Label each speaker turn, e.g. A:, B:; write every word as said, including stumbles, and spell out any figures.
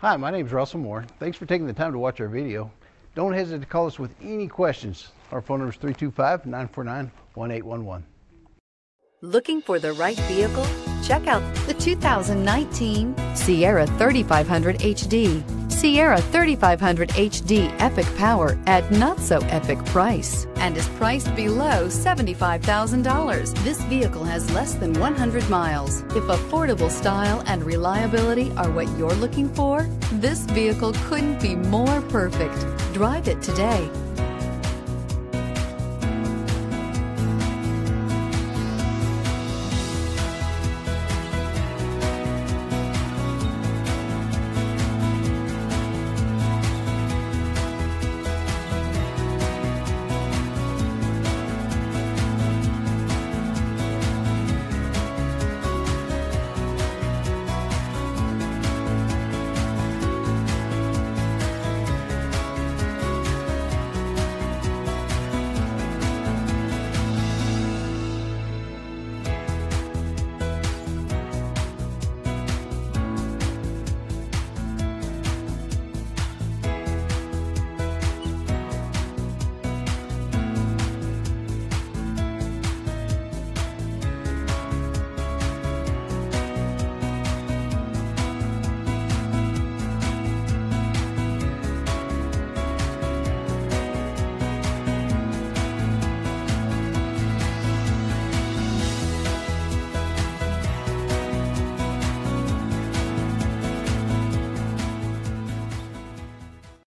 A: Hi, my name is Russell Moore. Thanks for taking the time to watch our video. Don't hesitate to call us with any questions. Our phone number is three two five, nine four nine, one eight one one.
B: Looking for the right vehicle? Check out the two thousand nineteen Sierra thirty-five hundred H D. Sierra thirty-five hundred H D epic power at not so epic price and is priced below seventy-five thousand dollars. This vehicle has less than one hundred miles. If affordable style and reliability are what you're looking for, this vehicle couldn't be more perfect. Drive it today.